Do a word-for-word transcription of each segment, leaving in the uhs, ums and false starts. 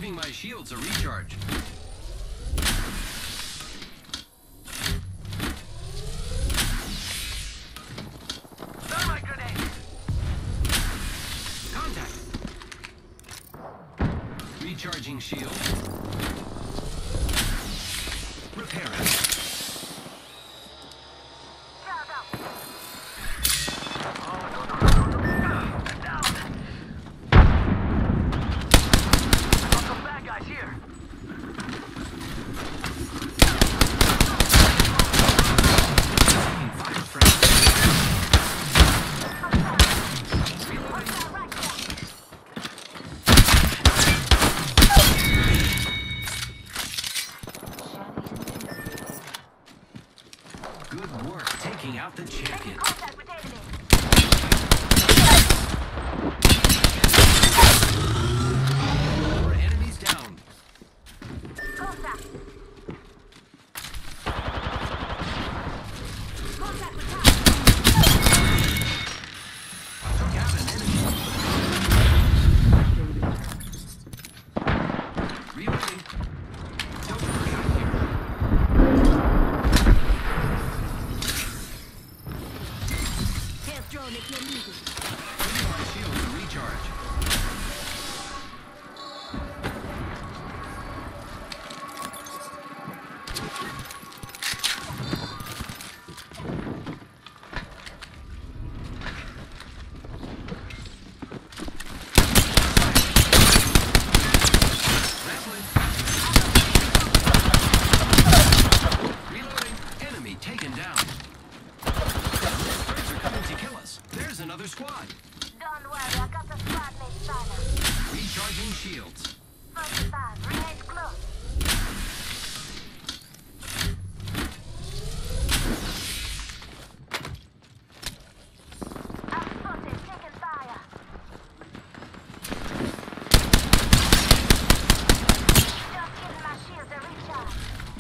Giving my shields a recharge. Thermite grenade! Contact! Recharging shield. Repairing. Good work taking out the champion. Four enemies down. Contact. Contact with Took out an enemy. Reloading. Don't worry, I'm here. drone if you're needed. Giving my shield to recharge. Rambling. Reloading. Enemy taken down. Birds are coming to kill us. There's another squad. Don't worry, I got the squad mate silent. Recharging shields. forty-five, remain close. I've spotted, taking fire. Just giving my shields a recharge.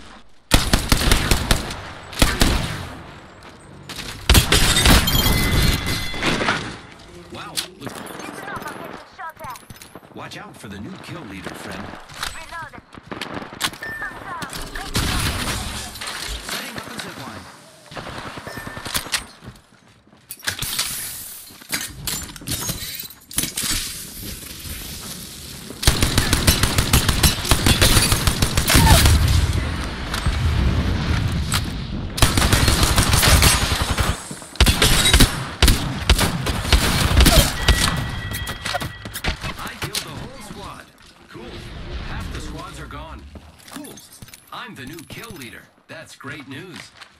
Wow, look. Listen up, I'm getting shot at. Watch out for the new kill leader, friend. Reloaded. I'm down. Setting up a zipline. I killed the whole squad. Cool. Half the squads are gone. Cool. I'm the new kill leader. That's great news.